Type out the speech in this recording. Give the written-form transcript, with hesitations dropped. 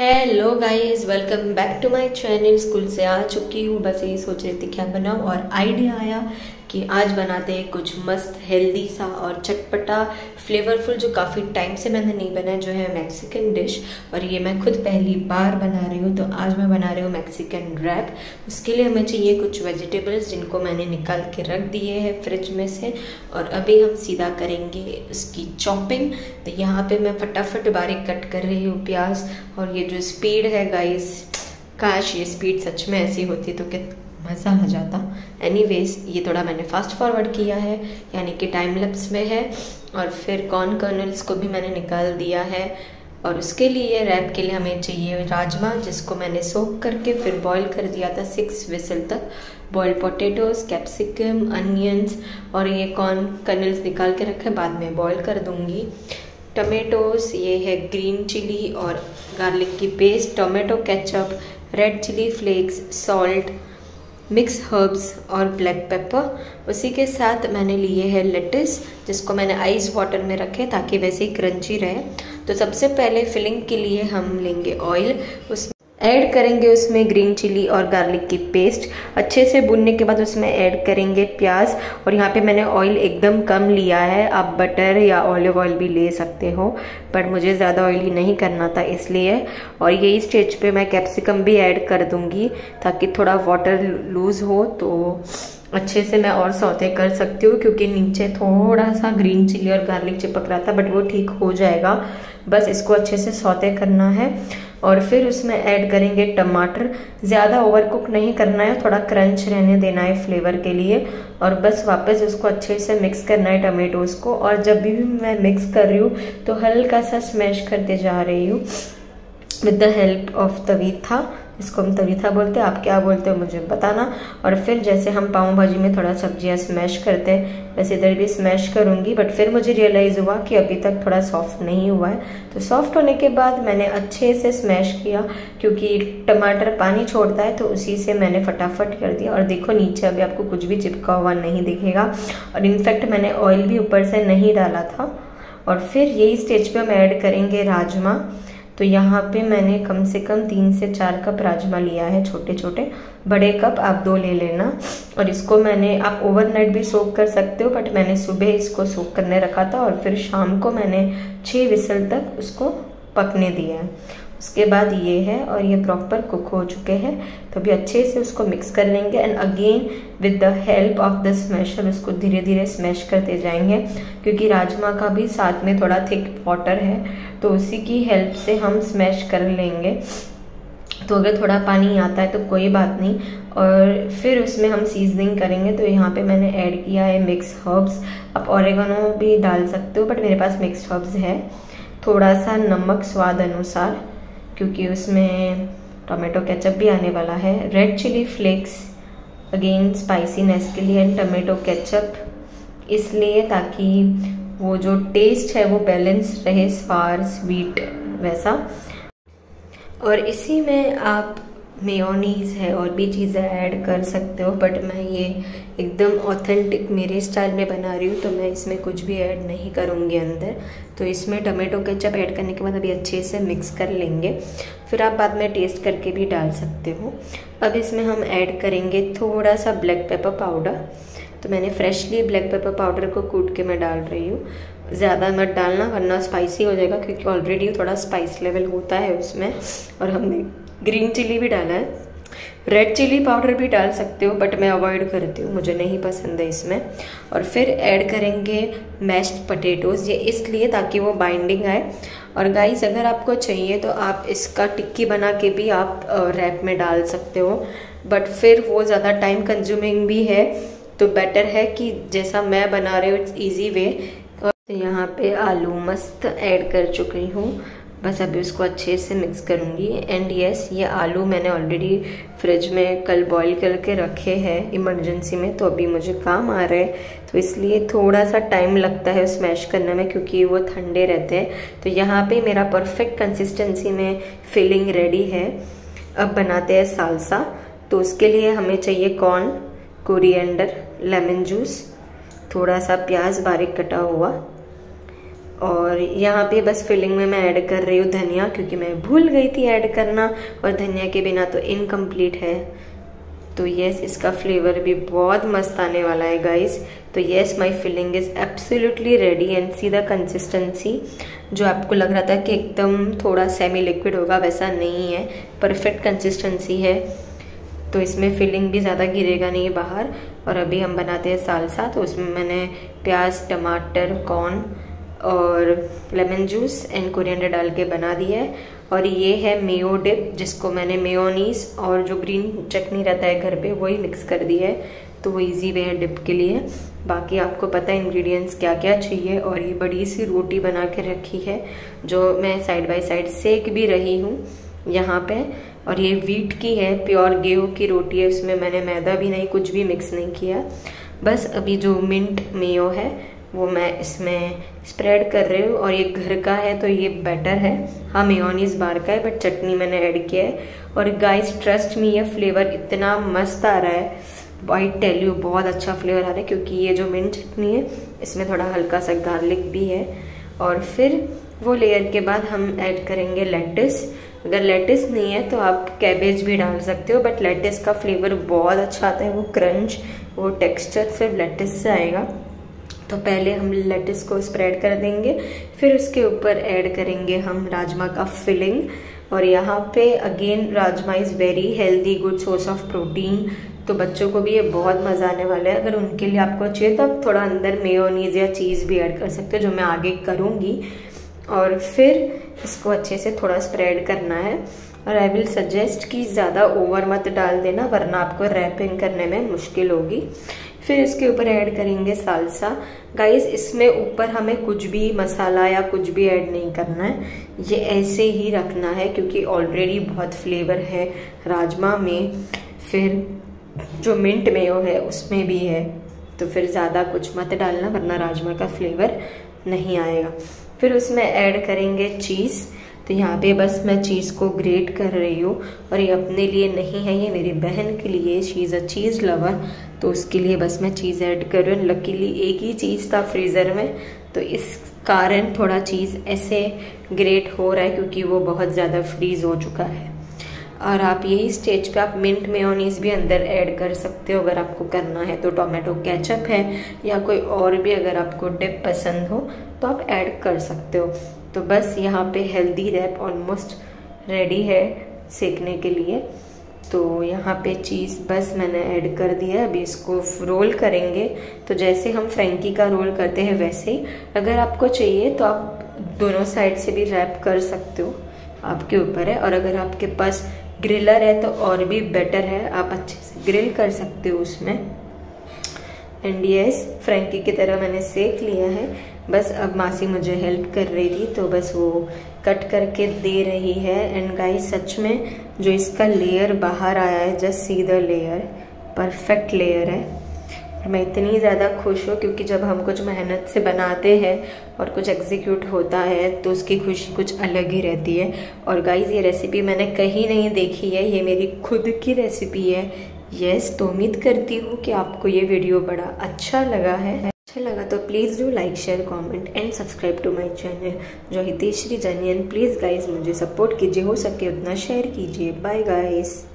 Hello guys, welcome back to my channel. School से आ चुकी हूँ, बस यही सोच रही थी क्या बनाऊँ और आइडिया आया कि आज बनाते हैं कुछ मस्त हेल्दी सा और चटपटा फ्लेवरफुल, जो काफ़ी टाइम से मैंने नहीं बनाया, जो है मैक्सिकन डिश। और ये मैं खुद पहली बार बना रही हूँ, तो आज मैं बना रही हूँ मैक्सिकन रैप। उसके लिए हमें चाहिए कुछ वेजिटेबल्स, जिनको मैंने निकाल के रख दिए हैं फ्रिज में से, और अभी हम सीधा करेंगे उसकी चॉपिंग। तो यहाँ पे मैं फटाफट बारीक कट कर रही हूँ प्याज। और ये जो स्पीड है गाइस, काश ये स्पीड सच में ऐसी होती तो क्या मज़ा आ जाता। एनीवेज, ये थोड़ा मैंने फास्ट फॉरवर्ड किया है, यानी कि टाइम लैप्स में है। और फिर कॉर्न कर्नल्स को भी मैंने निकाल दिया है। और उसके लिए रैप के लिए हमें चाहिए राजमा, जिसको मैंने सोक करके फिर बॉईल कर दिया था 6 विसल तक। बॉइल्ड पोटैटोज, कैप्सिकम, अनियंस और ये कॉर्न कर्नल्स निकाल के रखे, बाद में बॉईल कर दूंगी। टमेटोज, ये है ग्रीन चिली और गार्लिक की paste, tomato ketchup, red chilli flakes, salt, mix herbs और ब्लैक पेपर। उसी के साथ मैंने लिए है लेटिस, जिसको मैंने आइस वाटर में रखे ताकि वैसे ही क्रंची रहे। तो सबसे पहले फिलिंग के लिए हम लेंगे ऑयल, उस ऐड करेंगे उसमें ग्रीन चिली और गार्लिक की पेस्ट। अच्छे से भूनने के बाद उसमें ऐड करेंगे प्याज। और यहाँ पे मैंने ऑयल एकदम कम लिया है, आप बटर या ऑलिव ऑयल भी ले सकते हो, पर मुझे ज़्यादा ऑयली नहीं करना था इसलिए। और यही स्टेज पे मैं कैप्सिकम भी ऐड कर दूँगी ताकि थोड़ा वाटर लूज़ हो, तो अच्छे से मैं और सौते कर सकती हूँ, क्योंकि नीचे थोड़ा सा ग्रीन चिली और गार्लिक चिपक रहा था, बट वो ठीक हो जाएगा। बस इसको अच्छे से सौते करना है। और फिर उसमें ऐड करेंगे टमाटर। ज़्यादा ओवर कुक नहीं करना है, थोड़ा क्रंच रहने देना है फ्लेवर के लिए। और बस वापस उसको अच्छे से मिक्स करना है टमाटोज़ को। और जब भी मैं मिक्स कर रही हूँ तो हल्का सा स्मैश करते जा रही हूँ विद द हेल्प ऑफ तवीथा। इसको हम तवीथा बोलते हैं, आप क्या बोलते हो मुझे बताना। और फिर जैसे हम पाव भाजी में थोड़ा सब्जियां स्मैश करते हैं, वैसे इधर भी स्मैश करूंगी। बट फिर मुझे रियलाइज़ हुआ कि अभी तक थोड़ा सॉफ्ट नहीं हुआ है, तो सॉफ्ट होने के बाद मैंने अच्छे से स्मैश किया, क्योंकि टमाटर पानी छोड़ता है, तो उसी से मैंने फटाफट कर दिया। और देखो नीचे अभी आपको कुछ भी चिपका हुआ नहीं दिखेगा। और इनफैक्ट मैंने ऑयल भी ऊपर से नहीं डाला था। और फिर यही स्टेज पे हम ऐड करेंगे राजमा। तो यहाँ पे मैंने कम से कम 3 से 4 कप राजमा लिया है, छोटे छोटे। बड़े कप आप 2 ले लेना। और इसको मैंने, आप ओवरनाइट भी सोक कर सकते हो, बट मैंने सुबह इसको सोक करने रखा था और फिर शाम को मैंने 6 विसल तक उसको पकने दिया है। उसके बाद ये है, और ये प्रॉपर कुक हो चुके हैं। तो अभी अच्छे से उसको मिक्स कर लेंगे and again with the help of the smasher उसको धीरे धीरे स्मैश करते जाएंगे, क्योंकि राजमा का भी साथ में थोड़ा थिक वाटर है, तो उसी की हेल्प से हम स्मैश कर लेंगे। तो अगर थोड़ा पानी आता है तो कोई बात नहीं। और फिर उसमें हम सीजनिंग करेंगे। तो यहाँ पे मैंने ऐड किया है मिक्स हर्ब्स, आप ऑरेगनो भी डाल सकते हो, बट मेरे पास मिक्स हर्ब्स है। थोड़ा सा नमक स्वाद अनुसार, क्योंकि उसमें टोमेटो केचप भी आने वाला है। Red chilli flakes again spiciness के लिए, एंड टोमेटो केचप इसलिए ताकि वो जो टेस्ट है वो बैलेंस रहे, स्वार स्वीट वैसा। और इसी में आप मेयोनीज़ है और भी चीज़ें ऐड कर सकते हो, बट मैं ये एकदम ऑथेंटिक मेरे स्टाइल में बना रही हूँ, तो मैं इसमें कुछ भी ऐड नहीं करूँगी अंदर। तो इसमें टमाटो केचप ऐड करने के बाद अभी अच्छे से मिक्स कर लेंगे, फिर आप बाद में टेस्ट करके भी डाल सकते हो। अब इसमें हम ऐड करेंगे थोड़ा सा ब्लैक पेपर पाउडर। तो मैंने फ्रेशली ब्लैक पेपर पाउडर को कूट के मैं डाल रही हूँ। ज़्यादा मत डालना वरना स्पाइसी हो जाएगा, क्योंकि ऑलरेडी थोड़ा स्पाइस लेवल होता है उसमें। और हमने ग्रीन चिली भी डाला है, रेड चिली पाउडर भी डाल सकते हो, बट मैं अवॉइड करती हूँ, मुझे नहीं पसंद है इसमें। और फिर ऐड करेंगे मैश्ड पोटैटोज़, ये इसलिए ताकि वो बाइंडिंग आए। और गाइस, अगर आपको चाहिए तो आप इसका टिक्की बना के भी आप रैप में डाल सकते हो, बट फिर वो ज़्यादा टाइम कंज्यूमिंग भी है। तो बेटर है कि जैसा मैं बना रही हूँ, इट्स ईजी वे। और यहाँ पे आलू मस्त ऐड कर चुकी हूँ, बस अभी उसको अच्छे से मिक्स करूँगी। एंड यस, ये आलू मैंने ऑलरेडी फ्रिज में कल बॉईल करके रखे हैं इमरजेंसी में, तो अभी मुझे काम आ रहा है, तो इसलिए थोड़ा सा टाइम लगता है स्मैश करने में, क्योंकि वो ठंडे रहते हैं। तो यहाँ पे मेरा परफेक्ट कंसिस्टेंसी में फिलिंग रेडी है। अब बनाते हैं सालसा। तो उसके लिए हमें चाहिए कॉर्न, कोरिएंडर, लेमन जूस, थोड़ा सा प्याज बारीक कटा हुआ, और यहाँ पे बस फिलिंग में मैं ऐड कर रही हूँ धनिया, क्योंकि मैं भूल गई थी ऐड करना, और धनिया के बिना तो इनकम्प्लीट है। तो यस, इसका फ्लेवर भी बहुत मस्त आने वाला है गाइस। तो yes, my filling is absolutely ready and see the consistency. जो आपको लग रहा था कि एकदम थोड़ा सेमी लिक्विड होगा, वैसा नहीं है, परफेक्ट कंसिस्टेंसी है। तो इसमें फिलिंग भी ज़्यादा गिरेगा नहीं बाहर। और अभी हम बनाते हैं सालसा। तो उसमें मैंने प्याज, टमाटर, कॉर्न और लेमन जूस एंड कोरिएंडर डाल के बना दिया है। और ये है मेयो डिप, जिसको मैंने मेयोनीज और जो ग्रीन चटनी रहता है घर पे वही मिक्स कर दिया है। तो वो इजी वे है डिप के लिए। बाकी आपको पता है इंग्रेडिएंट्स क्या क्या चाहिए। और ये बड़ी सी रोटी बना के रखी है, जो मैं साइड बाय साइड सेक भी रही हूँ यहाँ पे। और ये व्हीट की है, प्योर गेहूँ की रोटी है, उसमें मैंने मैदा भी नहीं, कुछ भी मिक्स नहीं किया। बस अभी जो मिंट मेयो है वो मैं इसमें स्प्रेड कर रही हूँ। और ये घर का है तो ये बेटर है। हाँ, मेयोनीज बाहर का है, बट चटनी मैंने ऐड किया है। और गाइस ट्रस्ट मी, ये फ्लेवर इतना मस्त आ रहा है, आई टेल यू, बहुत अच्छा फ्लेवर आ रहा है। क्योंकि ये जो मिंट चटनी है इसमें थोड़ा हल्का सा गार्लिक भी है। और फिर वो लेयर के बाद हम ऐड करेंगे लेटिस। अगर लेटिस नहीं है तो आप कैबेज भी डाल सकते हो, बट लेटिस का फ्लेवर बहुत अच्छा आता है, वो क्रंच, वो टेक्सचर सिर्फ लेटिस से आएगा। तो पहले हम लेटिस को स्प्रेड कर देंगे, फिर उसके ऊपर ऐड करेंगे हम राजमा का फिलिंग। और यहाँ पे again rajma is very healthy, good source of protein. तो बच्चों को भी ये बहुत मज़ा आने वाला है। अगर उनके लिए आपको चाहिए तो आप थोड़ा अंदर मेयोनीज या चीज़ भी ऐड कर सकते हो, जो मैं आगे करूँगी। और फिर इसको अच्छे से थोड़ा स्प्रेड करना है। और आई विल सजेस्ट कि ज़्यादा ओवर मत डाल देना, वरना आपको रैपिंग करने में मुश्किल होगी। फिर इसके ऊपर ऐड करेंगे सालसा। गाइस इसमें ऊपर हमें कुछ भी मसाला या कुछ भी ऐड नहीं करना है, ये ऐसे ही रखना है, क्योंकि ऑलरेडी बहुत फ्लेवर है राजमा में। फिर जो मिंट मेयो है उसमें भी है, तो फिर ज़्यादा कुछ मत डालना, वरना राजमा का फ्लेवर नहीं आएगा। फिर उसमें ऐड करेंगे चीज़। तो यहाँ पे बस मैं चीज़ को ग्रेट कर रही हूँ। और ये अपने लिए नहीं है, ये मेरी बहन के लिए, she is a cheese lover, तो उसके लिए बस मैं चीज़ ऐड कर रही हूँ। लकीली एक ही चीज़ था फ्रीज़र में, तो इस कारण थोड़ा चीज़ ऐसे ग्रेट हो रहा है, क्योंकि वो बहुत ज़्यादा फ्रीज़ हो चुका है। और आप यही स्टेज पे आप मिंट मेयोनीज भी अंदर ऐड कर सकते हो अगर आपको करना है। तो टोमेटो केचप है या कोई और भी अगर आपको डिप पसंद हो तो आप ऐड कर सकते हो। तो बस यहाँ पे हेल्दी रैप ऑलमोस्ट रेडी है सेकने के लिए। तो यहाँ पे चीज़ बस मैंने ऐड कर दिया। अभी इसको रोल करेंगे, तो जैसे हम फ्रैंकी का रोल करते हैं वैसे ही। अगर आपको चाहिए तो आप दोनों साइड से भी रैप कर सकते हो, आपके ऊपर है। और अगर आपके पास ग्रिलर है तो और भी बेटर है, आप अच्छे से ग्रिल कर सकते हो उसमें। एंड यस, फ्रैंकी की तरह मैंने सेक लिया है। बस अब मासी मुझे हेल्प कर रही थी, तो बस वो कट करके दे रही है। एंड गाइस सच में जो इसका लेयर बाहर आया है, just see the layer, perfect layer है। मैं इतनी ज़्यादा खुश हूँ, क्योंकि जब हम कुछ मेहनत से बनाते हैं और कुछ एग्जीक्यूट होता है तो उसकी खुशी कुछ अलग ही रहती है। और गाइस ये रेसिपी मैंने कहीं नहीं देखी है, ये मेरी खुद की रेसिपी है। यस, तो उम्मीद करती हूँ कि आपको ये वीडियो बड़ा अच्छा लगा है। अच्छा लगा तो please do like, share, comment and subscribe to my channel जो हितेश्री जनियन। प्लीज़ गाइस मुझे सपोर्ट कीजिए, हो सके उतना शेयर कीजिए। Bye guys.